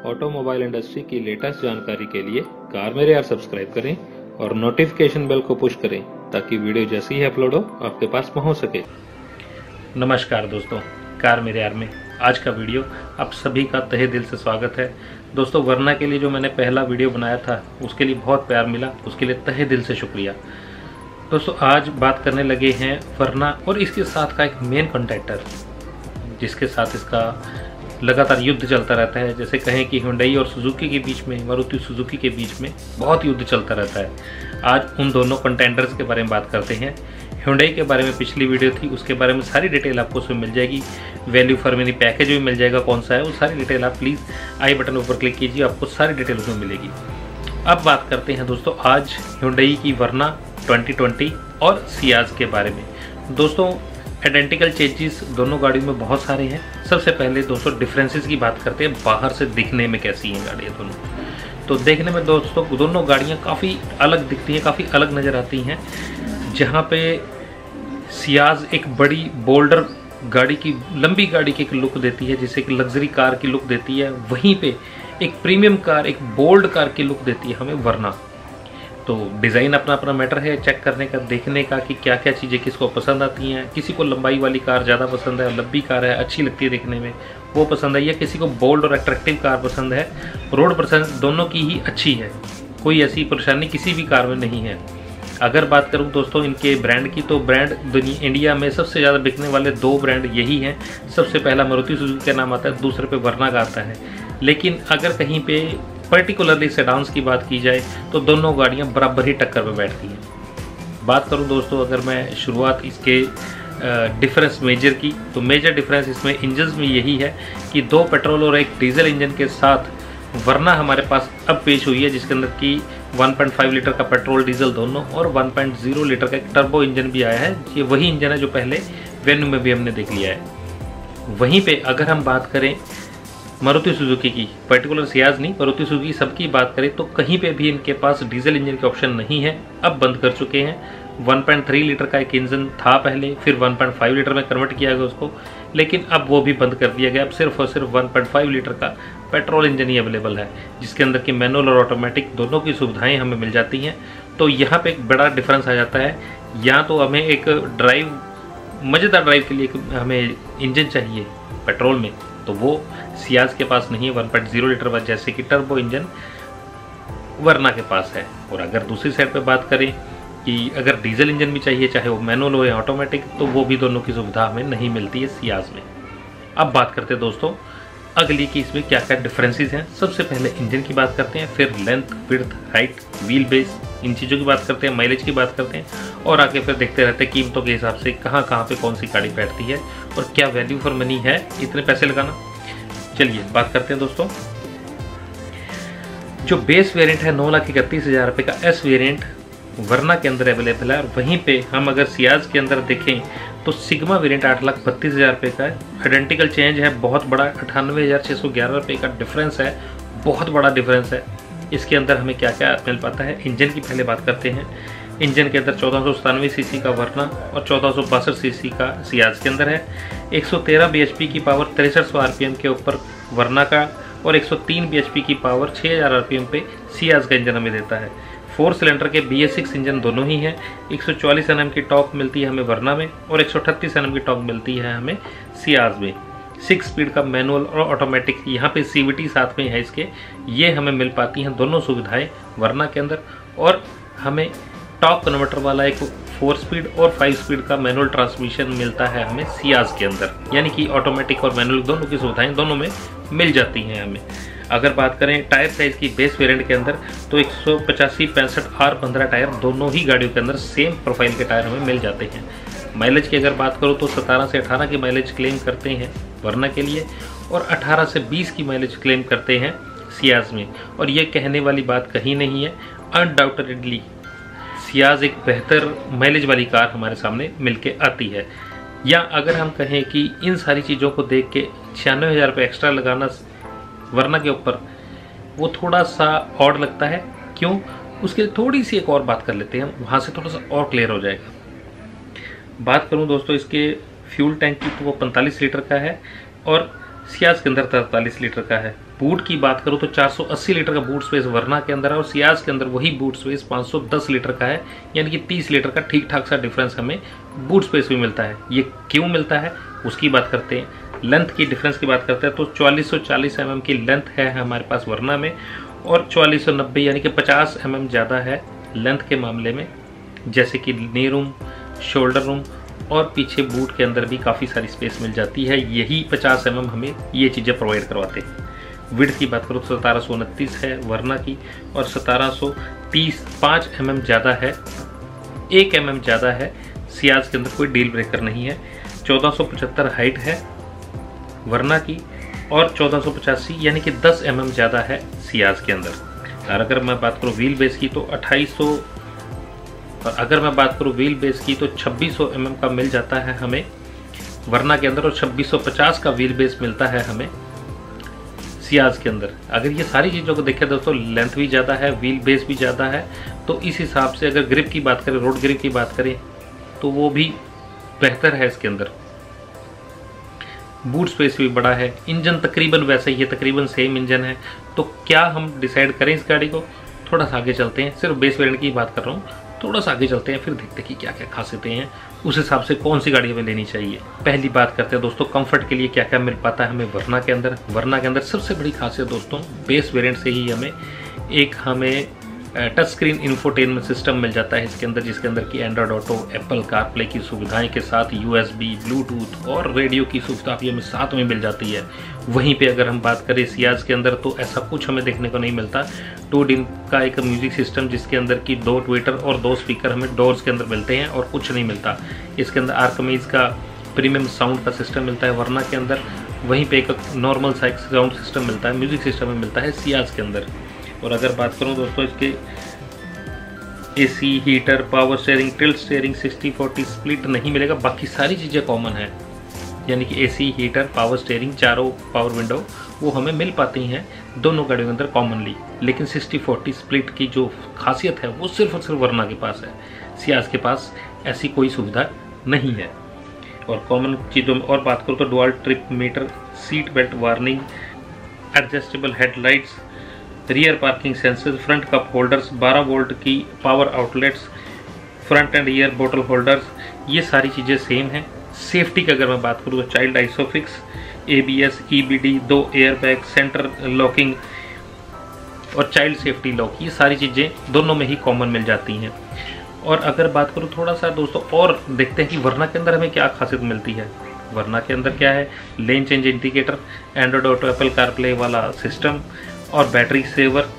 Automobile industry की latest जानकारी के लिए कार मेरे यार सब्सक्राइब करें और नोटिफिकेशन बेल को पुश करें ताकि वीडियो जैसे ही अपलोड हो आपके पास पहुंच सके। नमस्कार दोस्तों, कार मेरे यार में आज का वीडियो आप सभी का तहे दिल से स्वागत है। दोस्तों, वरना के लिए जो मैंने पहला वीडियो बनाया था उसके लिए बहुत प्यार मिला, उसके लिए तहे दिल से शुक्रिया। दोस्तों, आज बात करने लगे हैं वरना और इसके साथ का एक मेन कंटेंटर जिसके साथ इसका लगातार युद्ध चलता रहता है। जैसे कहें कि हुंडई और सुजुकी के बीच में, मारुति सुजुकी के बीच में बहुत युद्ध चलता रहता है। आज उन दोनों कंटेंडर्स के बारे में बात करते हैं। हुंडई के बारे में पिछली वीडियो थी, उसके बारे में सारी डिटेल आपको उसमें मिल जाएगी। वैल्यू फॉर मनी पैकेज भी मिल जाएगा, कौन सा है वो सारी डिटेल आप प्लीज़ आई बटन ऊपर क्लिक कीजिए, आपको सारी डिटेल उसमें मिलेगी। अब बात करते हैं दोस्तों आज हुंडई की वरना 2020 और सियाज के बारे में। दोस्तों, आइडेंटिकल चेंजेस दोनों गाड़ियों में बहुत सारे हैं। सबसे पहले दोस्तों डिफरेंसेस की बात करते हैं, बाहर से दिखने में कैसी हैं गाड़ियाँ दोनों। तो देखने में दोस्तों दोनों गाड़ियाँ काफ़ी अलग दिखती हैं, काफ़ी अलग नज़र आती हैं। जहाँ पे सियाज एक बड़ी बोल्डर गाड़ी की, लंबी गाड़ी की एक लुक देती है, जिसे एक लग्जरी कार की लुक देती है, वहीं पे एक प्रीमियम कार, एक बोल्ड कार की लुक देती है हमें वरना। तो डिज़ाइन अपना अपना मैटर है चेक करने का, देखने का कि क्या क्या चीज़ें किसको पसंद आती हैं। किसी को लंबाई वाली कार ज़्यादा पसंद है, लंबी कार है अच्छी लगती है देखने में, वो पसंद है, या किसी को बोल्ड और अट्रैक्टिव कार पसंद है। रोड पसंद दोनों की ही अच्छी है, कोई ऐसी परेशानी किसी भी कार में नहीं है। अगर बात करूं दोस्तों इनके ब्रांड की, तो ब्रांड दुनिया इंडिया में सबसे ज़्यादा बिकने वाले दो ब्रांड यही हैं। सबसे पहला मारुति सुजुकी का नाम आता है, दूसरे पे वरना का आता है। लेकिन अगर कहीं पे पर्टिकुलरली सेडान्स की बात की जाए तो दोनों गाड़ियां बराबर ही टक्कर में बैठती हैं। बात करूं दोस्तों, अगर मैं शुरुआत इसके डिफरेंस मेजर की, तो मेजर डिफरेंस इसमें इंजन्स में यही है कि दो पेट्रोल और एक डीजल इंजन के साथ वरना हमारे पास अब पेश हुई है, जिसके अंदर की 1.5 लीटर का पेट्रोल डीजल दोनों और 1.0 लीटर का एक टर्बो इंजन भी आया है। ये वही इंजन है जो पहले वेन्यू में भी हमने देख लिया है। वहीं पे अगर हम बात करें मारुति सुजुकी की, पर्टिकुलर सियाज नहीं, मारुति सुजुकी सबकी बात करें, तो कहीं पे भी इनके पास डीजल इंजन के ऑप्शन नहीं है, अब बंद कर चुके हैं। 1.3 लीटर का एक इंजन था पहले, फिर 1.5 लीटर में कन्वर्ट किया गया उसको, लेकिन अब वो भी बंद कर दिया गया। अब सिर्फ और सिर्फ 1.5 लीटर का पेट्रोल इंजन ही अवेलेबल है, जिसके अंदर की मैनुअल और ऑटोमेटिक दोनों की सुविधाएं हमें मिल जाती हैं। तो यहाँ पे एक बड़ा डिफरेंस आ जाता है। या तो हमें एक ड्राइव, मज़ेदार ड्राइव के लिए हमें इंजन चाहिए पेट्रोल में, तो वो सियाज के पास नहीं है 1.0 लीटर वाला, जैसे कि टर्बो इंजन वरना के पास है। और अगर दूसरी साइड पे बात करें कि अगर डीजल इंजन भी चाहिए, चाहे वो मैनुअल हो या ऑटोमेटिक, तो वो भी दोनों की सुविधा हमें नहीं मिलती है सियाज में। अब बात करते हैं दोस्तों अगली की, इसमें क्या क्या डिफरेंसेस हैं। सबसे पहले इंजन की बात करते हैं, फिर length, width, height, wheel base, इन चीज़ों की बात करते हैं, माइलेज की बात करते हैं, और आगे फिर देखते रहते हैं कीमतों के हिसाब से कहाँ पे कौन सी गाड़ी बैठती है और क्या वैल्यू फॉर मनी है इतने पैसे लगाना। चलिए बात करते हैं दोस्तों। जो बेस वेरिएंट है 9,31,000 रुपये का एस वेरिएंट वरना के अंदर अवेलेबल है, और वहीं पे हम अगर सियाज के अंदर देखें तो सिग्मा वेरिएंट 8,32,000 रुपये का है। आइडेंटिकल चेंज है बहुत बड़ा, 98,611 रुपये का डिफरेंस है, बहुत बड़ा डिफरेंस है। इसके अंदर हमें क्या क्या मिल पाता है, इंजन की पहले बात करते हैं। इंजन के अंदर 1497 सीसी का वरना और 1462 सीसी का सियाज के अंदर है। 113 bhp की पावर 6300 आरपीएम के ऊपर वरना का, और 103 bhp की पावर 6000 आरपीएम पे सियाज का इंजन हमें देता है। 4 सिलेंडर के BS6 इंजन दोनों ही हैं। 144 Nm की टॉर्क मिलती है हमें वरना में, और 138 Nm की टॉर्क मिलती है हमें सियाज में। 6 स्पीड का मैनुअल और ऑटोमेटिक, यहाँ पे CVT साथ में है इसके, ये हमें मिल पाती हैं दोनों सुविधाएं वरना के अंदर। और हमें टॉर्क कन्वर्टर वाला एक 4 स्पीड और 5 स्पीड का मैनुअल ट्रांसमिशन मिलता है हमें सियाज के अंदर, यानी कि ऑटोमेटिक और मैनुअल दोनों की सुविधाएं दोनों में मिल जाती हैं हमें। अगर बात करें टायर साइज की बेस वेरिएंट के अंदर, तो 185, 65 R15 टायर दोनों ही गाड़ियों के अंदर सेम प्रोफाइल के टायर हमें मिल जाते हैं। माइलेज की अगर बात करो तो 17 से 18 की माइलेज क्लेम करते हैं वरना के लिए, और 18 से 20 की माइलेज क्लेम करते हैं सियाज में। और ये कहने वाली बात कहीं नहीं है, अनडाउटेडली सियाज एक बेहतर माइलेज वाली कार हमारे सामने मिलके आती है। या अगर हम कहें कि इन सारी चीज़ों को देख के 96,000 रुपये एक्स्ट्रा लगाना वरना के ऊपर, वो थोड़ा सा ऑड लगता है। क्यों, उसके थोड़ी सी एक और बात कर लेते हैं, वहाँ से थोड़ा सा और क्लियर हो जाएगा। बात करूँ दोस्तों इसके फ्यूल टैंक की, तो वो 45 लीटर का है, और सियाज के अंदर 43 लीटर का है। बूट की बात करूं तो 480 लीटर का बूट स्पेस वरना के अंदर है और सियाज के अंदर वही बूट स्पेस 510 लीटर का है, यानी कि 30 लीटर का ठीक ठाक सा डिफरेंस हमें बूट स्पेस में मिलता है। ये क्यों मिलता है उसकी बात करते हैं। लेंथ की डिफरेंस की बात करते हैं तो 4440 mm की लेंथ है हमारे पास वरना में और 4490 यानी कि 50 mm ज़्यादा है लेंथ के मामले में, जैसे कि नी रूम, शोल्डर रूम और पीछे बूट के अंदर भी काफ़ी सारी स्पेस मिल जाती है। यही 50 mm हमें ये चीज़ें प्रोवाइड करवाते हैं। विड्थ की बात करूँ तो 1729 है वरना की और 1730 5 mm ज़्यादा है, 1 mm ज़्यादा है। सियाज के अंदर कोई डील ब्रेकर नहीं है। 1475 हाइट है वरना की और 1485 यानी कि 10 mm ज़्यादा है सियाज के अंदर। और अगर मैं बात करूँ व्हील बेस की तो 2800 और अगर मैं बात करूँ व्हील बेस की तो 2600 mm का मिल जाता है हमें वरना के अंदर और 2650 का व्हील बेस मिलता है हमें सियाज के अंदर। अगर ये सारी चीज़ों को देखें दोस्तों, लेंथ भी ज़्यादा है, व्हील बेस भी ज़्यादा है, तो इस हिसाब से अगर ग्रिप की बात करें, रोड ग्रिप की बात करें तो वो भी बेहतर है इसके अंदर। बूट स्पेस भी बड़ा है। इंजन तकरीबन वैसे ही है, तकरीबन सेम इंजन है। तो क्या हम डिसाइड करें इस गाड़ी को? थोड़ा सा आगे चलते हैं, सिर्फ बेस वेरिएंट की बात कर रहा हूँ। थोड़ा सा आगे चलते हैं, फिर देखते हैं कि क्या क्या खासियतें हैं, उस हिसाब से कौन सी गाड़ी हमें लेनी चाहिए। पहली बात करते हैं दोस्तों कंफर्ट के लिए क्या क्या मिल पाता है हमें वरना के अंदर। वरना के अंदर सबसे बड़ी खासियत दोस्तों बेस वेरिएंट से ही हमें टच स्क्रीन इंफोटेनमेंट सिस्टम मिल जाता है इसके अंदर, जिसके अंदर की एंड्रॉयड ऑटो, एप्पल कारप्ले की सुविधाएं के साथ USB, ब्लूटूथ और रेडियो की सुविधा भी हमें साथ में मिल जाती है। वहीं पे अगर हम बात करें सियाज के अंदर तो ऐसा कुछ हमें देखने को नहीं मिलता। 2 दिन का एक म्यूजिक सिस्टम जिसके अंदर की 2 ट्विटर और 2 स्पीकर हमें डोर्स के अंदर मिलते हैं और कुछ नहीं मिलता। इसके अंदर आर्कमेज का प्रीमियम साउंड का सिस्टम मिलता है वरना के अंदर, वहीं पे एक नॉर्मल साउंड सिस्टम मिलता है, म्यूजिक सिस्टम में मिलता है सियाज के अंदर। और अगर बात करूं दोस्तों इसके AC, heater, power steering, tilt steering, 60-40 split नहीं मिलेगा, बाकी सारी चीज़ें कॉमन है। यानी कि AC, हीटर, पावर स्टीयरिंग, चारों पावर विंडो वो हमें मिल पाती हैं दोनों गाड़ियों के अंदर कॉमनली। लेकिन 60-40 स्प्लिट की जो खासियत है वो सिर्फ और सिर्फ वरना के पास है, सियाज के पास ऐसी कोई सुविधा नहीं है। और कॉमन चीज़ों में और बात करूँ तो dual trip meter, seat belt warning, adjustable headlights, rear parking sensor, front cup holders, 12 volt की power outlets, front and rear बोतल होल्डर्स, ये सारी चीज़ें सेम हैं। सेफ्टी की अगर मैं बात करूँ तो child isofix, ABS, EBD, 2 airbag, centre locking और चाइल्ड सेफ्टी लॉक, ये सारी चीज़ें दोनों में ही कॉमन मिल जाती हैं। और अगर बात करूँ थोड़ा सा दोस्तों और देखते हैं कि वरना के अंदर हमें क्या खासियत मिलती है। वरना के अंदर क्या है, lane change indicator, Android Auto, Apple CarPlay वाला सिस्टम और बैटरी सेवर,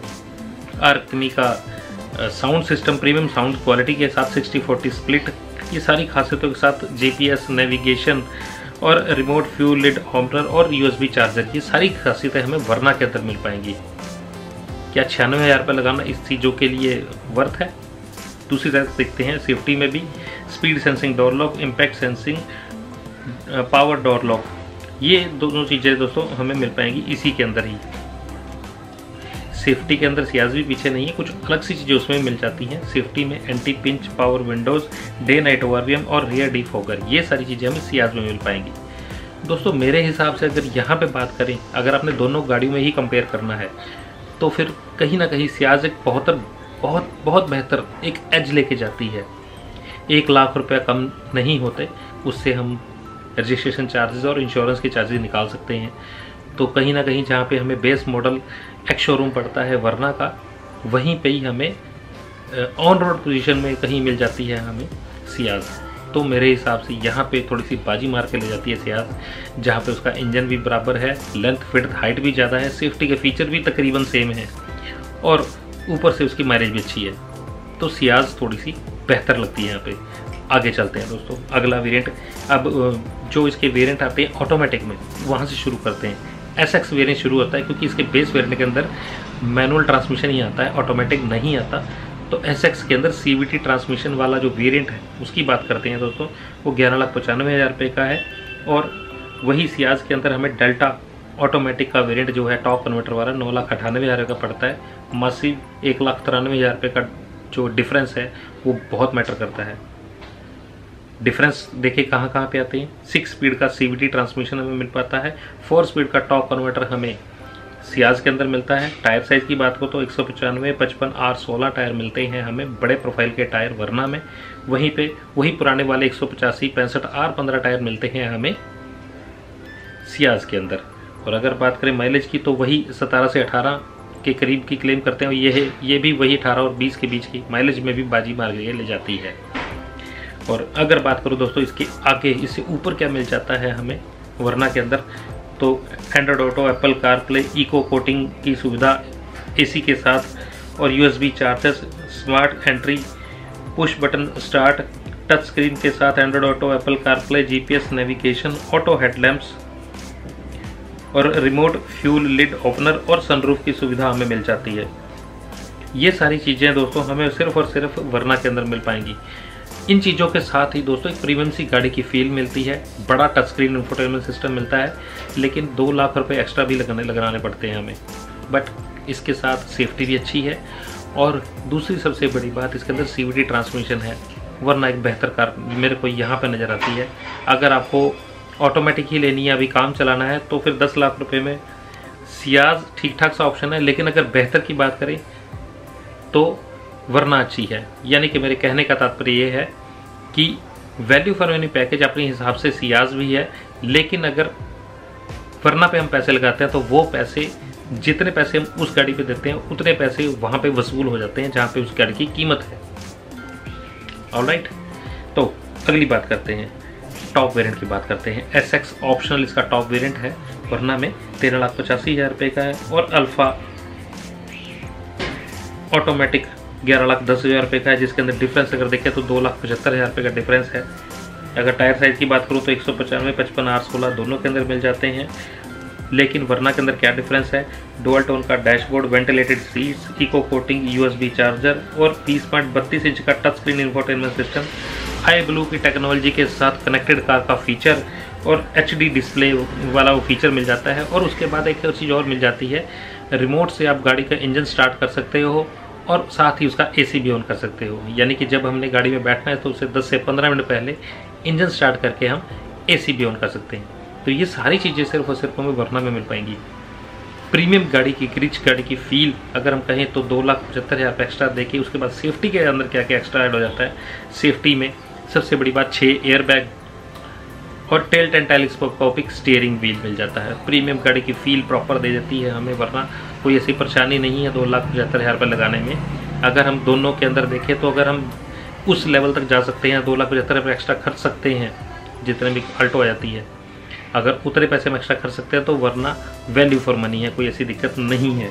आर्कमी का sound system, premium sound quality के साथ 60-40 स्प्लिट, ये सारी खासियतों के साथ GPS नेविगेशन और रिमोट फ्यूल लिड ऑपनर और USB चार्जर, ये सारी खासियतें हमें वरना के अंदर मिल पाएंगी। क्या 96,000 रुपये लगाना इस चीज़ों के लिए वर्थ है? दूसरी तरफ देखते हैं सेफ्टी में भी, speed sensing door lock, impact sensing, power door lock, ये दोनों चीज़ें दोस्तों हमें मिल पाएंगी इसी के अंदर ही। सेफ्टी के अंदर सियाज भी पीछे नहीं है, कुछ अलग सी चीज़ें उसमें मिल जाती हैं। सेफ्टी में anti pinch power windows, day night ORVM और रियर डिफॉगर, ये सारी चीज़ें हमें सियाज में मिल पाएंगी। दोस्तों मेरे हिसाब से अगर यहाँ पे बात करें, अगर आपने दोनों गाड़ियों में ही कंपेयर करना है तो फिर कहीं ना कहीं सियाज एक बहुत बेहतर एक एज लेके जाती है। 1 लाख रुपया कम नहीं होते, उससे हम रजिस्ट्रेशन चार्जेस और इंश्योरेंस के चार्जेस निकाल सकते हैं। तो कहीं ना कहीं जहाँ पे हमें बेस मॉडल एक्स शोरूम पड़ता है वरना का, वहीं पे ही हमें ऑन रोड पोजीशन में कहीं मिल जाती है हमें सियाज। तो मेरे हिसाब से यहाँ पे थोड़ी सी बाजी मार के ले जाती है सियाज, जहाँ पे उसका इंजन भी बराबर है, लेंथ फिट हाइट भी ज़्यादा है, सेफ्टी के फीचर भी तकरीबन सेम है और ऊपर से उसकी माइलेज भी अच्छी है। तो सियाज थोड़ी सी बेहतर लगती है यहाँ पे। आगे चलते हैं दोस्तों, अगला वेरिएंट, अब जो इसके वेरिएंट आते हैं ऑटोमेटिक में, वहाँ से शुरू करते हैं। SX वेरिएंट शुरू होता है क्योंकि इसके बेस वेरिएंट के अंदर मैनुअल ट्रांसमिशन ही आता है, ऑटोमेटिक नहीं आता। तो SX के अंदर CVT ट्रांसमिशन वाला जो वेरिएंट है उसकी बात करते हैं दोस्तों, वो 11,95,000 रुपये का है। और वही सियाज के अंदर हमें डेल्टा ऑटोमेटिक का वेरिएंट जो है टॉप कन्वर्टर वाला 9,98,000 का पड़ता है। मासिव 1,93,000 रुपये का जो डिफरेंस है वो बहुत मैटर करता है। डिफरेंस देखिए कहाँ कहाँ पे आते हैं। 6 स्पीड का CVT ट्रांसमिशन हमें मिल पाता है। 4 स्पीड का टॉर्क कन्वर्टर हमें सियाज के अंदर मिलता है। टायर साइज की बात करो तो 195, 55, R16 टायर मिलते हैं हमें, बड़े प्रोफाइल के टायर वरना में। वहीं पे वही पुराने वाले 185, 65, R15 टायर मिलते हैं हमें सियाज के अंदर। और अगर बात करें माइलेज की तो वही 17 से 18 के करीब की क्लेम करते हैं। ये भी वही 18 और 20 के बीच की माइलेज में भी बाजी मार के ले जाती है। और अगर बात करूं दोस्तों इसके आगे, इससे ऊपर क्या मिल जाता है हमें वरना के अंदर, तो Android Auto, Apple CarPlay, eco coating की सुविधा AC के साथ, और USB chargers, smart entry, push button start, touch screen के साथ Android Auto, Apple CarPlay, GPS navigation, auto headlamps और रिमोट फ्यूल लिड ओपनर और सनरूफ की सुविधा हमें मिल जाती है। ये सारी चीज़ें दोस्तों हमें सिर्फ और सिर्फ वरना के अंदर मिल पाएंगी। इन चीज़ों के साथ ही दोस्तों एक प्रीमियम सी गाड़ी की फील मिलती है, बड़ा टच स्क्रीन इंफोटेनमेंट सिस्टम मिलता है, लेकिन 2 लाख रुपए एक्स्ट्रा भी लगाने पड़ते हैं हमें। बट इसके साथ सेफ्टी भी अच्छी है, और दूसरी सबसे बड़ी बात इसके अंदर CVT ट्रांसमिशन है। वरना एक बेहतर कार मेरे को यहाँ पे नज़र आती है। अगर आपको ऑटोमेटिक ही लेनी है, अभी काम चलाना है, तो फिर 10 लाख रुपए में सियाज ठीक ठाक सा ऑप्शन है। लेकिन अगर बेहतर की बात करें तो वरना अच्छी है। यानी कि मेरे कहने का तात्पर्य ये है कि वैल्यू फॉर मनी पैकेज अपने हिसाब से सियाज भी है, लेकिन अगर वरना पे हम पैसे लगाते हैं तो वो पैसे, जितने पैसे हम उस गाड़ी पे देते हैं उतने पैसे वहाँ पे वसूल हो जाते हैं जहाँ पे उस गाड़ी की कीमत है। ऑलराइट, तो अगली बात करते हैं, टॉप वेरिएंट की बात करते हैं। SX ऑप्शनल इसका टॉप वेरिएंट है, वरना में 13,85,000 रुपये का है, और अल्फा ऑटोमेटिक 11,10,000 रुपये का है, जिसके अंदर डिफरेंस अगर देखें तो 2,75,000 रुपये का डिफरेंस है। अगर टायर साइज की बात करूँ तो 195, 55, R16 दोनों के अंदर मिल जाते हैं। लेकिन वरना के अंदर क्या डिफरेंस है, डुअल टोन का dashboard, ventilated seats, eco coating, USB charger और 30.32 इंच का touch screen infotainment system, high blue की टेक्नोलॉजी के साथ कनेक्टेड कार का फीचर और HD डिस्प्ले वाला वो फीचर मिल जाता है। और उसके बाद एक चीज़ और मिल जाती है, रिमोट से आप गाड़ी का इंजन स्टार्ट कर सकते हो और साथ ही उसका AC भी ऑन कर सकते हो। यानी कि जब हमने गाड़ी में बैठना है तो उससे 10 से 15 मिनट पहले इंजन स्टार्ट करके हम AC भी ऑन कर सकते हैं। तो ये सारी चीज़ें सिर्फ और सिर्फ हमें वरना में मिल पाएंगी। प्रीमियम गाड़ी की, रिच गाड़ी की फील अगर हम कहें तो 2,75,000 एक्स्ट्रा देके, उसके बाद सेफ्टी के अंदर क्या क्या एक्स्ट्रा ऐड हो जाता है। सेफ्टी में सबसे बड़ी बात 6 एयर बैग और टेल टेलेस्कोपिक स्टीयरिंग व्हील मिल जाता है। प्रीमियम गाड़ी की फील प्रॉपर दे देती है हमें, वरना कोई ऐसी परेशानी नहीं है 2,75,000 रुपये लगाने में। अगर हम दोनों के अंदर देखें तो अगर हम उस लेवल तक जा सकते हैं, 2,75,000 रुपये एक्स्ट्रा खर्च सकते हैं, जितने भी अल्टो आ जाती है, अगर उतने पैसे हम एक्स्ट्रा खर्च सकते हैं तो वरना वैल्यू फॉर मनी है, कोई ऐसी दिक्कत नहीं है।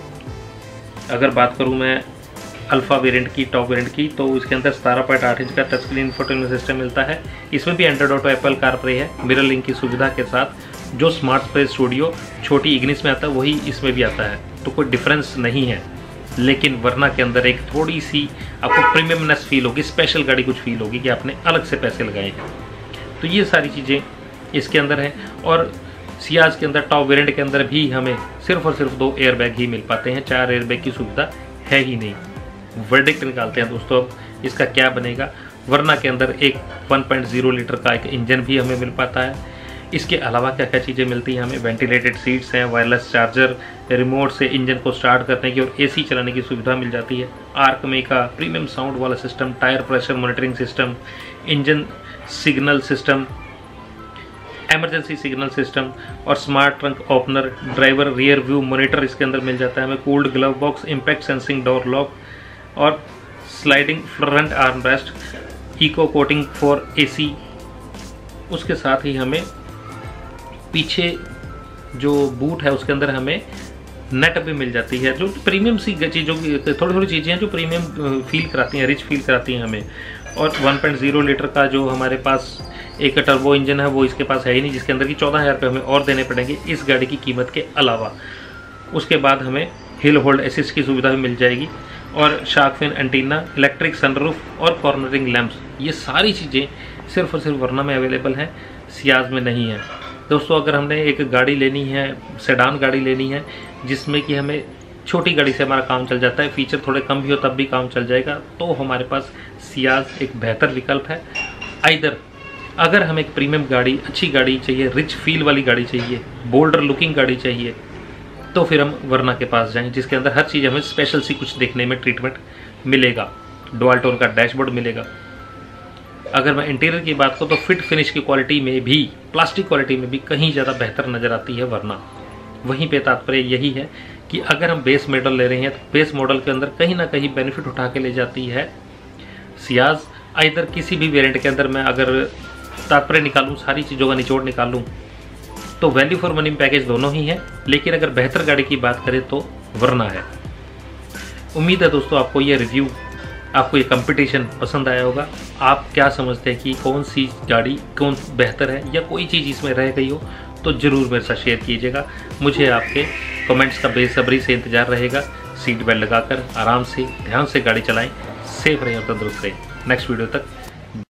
अगर बात करूँ मैं अल्फा वेरिएंट की, टॉप वेरिएंट की, तो इसके अंदर 17.8 इंच का टच स्क्रीन इंफोटेनमेंट सिस्टम मिलता है। इसमें भी एंड्रॉयड ऑटो, एप्पल कारप्ले है, मिरर लिंक की सुविधा के साथ। जो स्मार्ट स्पेस स्टूडियो छोटी इग्निस में आता है वही इसमें भी आता है, तो कोई डिफरेंस नहीं है। लेकिन वरना के अंदर एक थोड़ी सी आपको प्रीमियमनेस फील होगी, स्पेशल गाड़ी कुछ फील होगी कि आपने अलग से पैसे लगाए हैं। तो ये सारी चीज़ें इसके अंदर हैं। और सियाज के अंदर टॉप वेरिएंट के अंदर भी हमें सिर्फ और सिर्फ 2 एयर बैग ही मिल पाते हैं, 4 एयर बैग की सुविधा है ही नहीं। वर्डिक्ट निकालते हैं दोस्तों अब इसका क्या बनेगा। वरना के अंदर एक 1.0 लीटर का एक इंजन भी हमें मिल पाता है। इसके अलावा क्या क्या चीज़ें मिलती हैं हमें, वेंटिलेटेड सीट्स हैं, वायरलेस चार्जर, रिमोट से इंजन को स्टार्ट करने की और AC चलाने की सुविधा मिल जाती है। आर्कमे का प्रीमियम साउंड वाला system, tyre pressure monitoring system, engine signal system, emergency signal system और smart trunk opener, driver rear view monitor इसके अंदर मिल जाता है हमें, cooled glove box, impact sensing door lock और sliding front armrest, eco coating for AC। उसके साथ ही हमें पीछे जो बूट है उसके अंदर हमें नेट भी मिल जाती है, जो प्रीमियम सी चीज़ों की थोड़ी थोड़ी चीज़ें हैं जो प्रीमियम फील कराती हैं, रिच फील कराती हैं हमें। और 1.0 लीटर का जो हमारे पास एक टर्बो इंजन है वो इसके पास है ही नहीं, जिसके अंदर की 14,000 रुपये हमें और देने पड़ेंगे इस गाड़ी की कीमत के अलावा। उसके बाद हमें हिल होल्ड असिस्ट की सुविधा भी मिल जाएगी और shark fin antenna, electric sunroof और कॉर्नरिंग लैंप्स, ये सारी चीज़ें सिर्फ और सिर्फ वरना में अवेलेबल हैं, सियाज में नहीं है। दोस्तों अगर हमने एक गाड़ी लेनी है, सेडान गाड़ी लेनी है जिसमें कि हमें छोटी गाड़ी से हमारा काम चल जाता है, फीचर थोड़े कम भी हो तब भी काम चल जाएगा, तो हमारे पास सियाज एक बेहतर विकल्प है। आइदर अगर हमें एक प्रीमियम गाड़ी, अच्छी गाड़ी चाहिए, रिच फील वाली गाड़ी चाहिए, बोल्डर लुकिंग गाड़ी चाहिए, तो फिर हम वरना के पास जाएं, जिसके अंदर हर चीज़ हमें स्पेशल सी कुछ देखने में ट्रीटमेंट मिलेगा। डुअल टोन का डैशबोर्ड मिलेगा। अगर मैं इंटीरियर की बात करूँ तो फिट फिनिश की क्वालिटी में भी, प्लास्टिक क्वालिटी में भी कहीं ज़्यादा बेहतर नज़र आती है वरना। वहीं पे तात्पर्य यही है कि अगर हम बेस मॉडल ले रहे हैं तो बेस मॉडल के अंदर कहीं ना कहीं बेनिफिट उठा के ले जाती है सियाज। इधर किसी भी वेरिएंट के अंदर मैं अगर तात्पर्य निकालूँ, सारी चीज़ों का निचोड़ निकालूँ, तो वैल्यू फॉर मनी पैकेज दोनों ही है, लेकिन अगर बेहतर गाड़ी की बात करें तो वरना है। उम्मीद है दोस्तों आपको ये रिव्यू, आपको ये कंपटीशन पसंद आया होगा। आप क्या समझते हैं कि कौन सी गाड़ी कौन बेहतर है, या कोई चीज़ इसमें रह गई हो तो ज़रूर मेरे साथ शेयर कीजिएगा। मुझे आपके कमेंट्स का बेसब्री से इंतजार रहेगा। सीट बेल्ट लगाकर आराम से ध्यान से गाड़ी चलाएं, सेफ रहें और तंदुरुस्त रहें। नेक्स्ट वीडियो तक